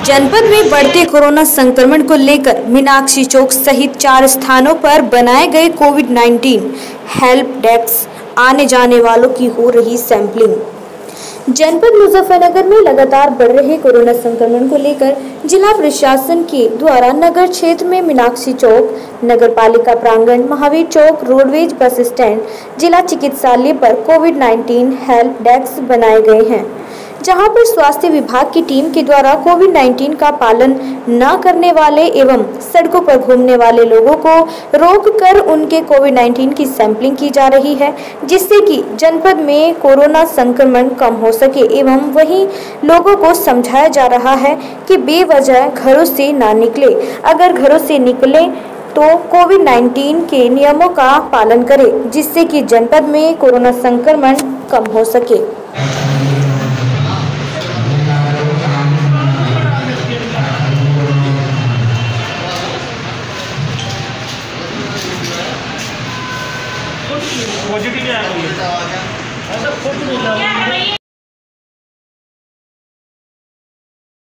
जनपद में बढ़ते कोरोना संक्रमण को लेकर मीनाक्षी चौक सहित 4 स्थानों पर बनाए गए कोविड-19 हेल्प डेस्क आने जाने वालों की हो रही सैंपलिंग। जनपद मुजफ्फरनगर में लगातार बढ़ रहे कोरोना संक्रमण को लेकर जिला प्रशासन के द्वारा नगर क्षेत्र में मीनाक्षी चौक, नगर पालिका प्रांगण, महावीर चौक, रोडवेज बस स्टैंड, जिला चिकित्सालय पर कोविड-19 हेल्प डेस्क बनाए गए हैं, जहां पर स्वास्थ्य विभाग की टीम के द्वारा कोविड-19 का पालन न करने वाले एवं सड़कों पर घूमने वाले लोगों को रोककर उनके कोविड-19 की सैंपलिंग की जा रही है, जिससे कि जनपद में कोरोना संक्रमण कम हो सके एवं वहीं लोगों को समझाया जा रहा है कि बेवजह घरों से ना निकले, अगर घरों से निकले तो कोविड-19 के नियमों का पालन करें, जिससे कि जनपद में कोरोना संक्रमण कम हो सके। पॉजिटिव है।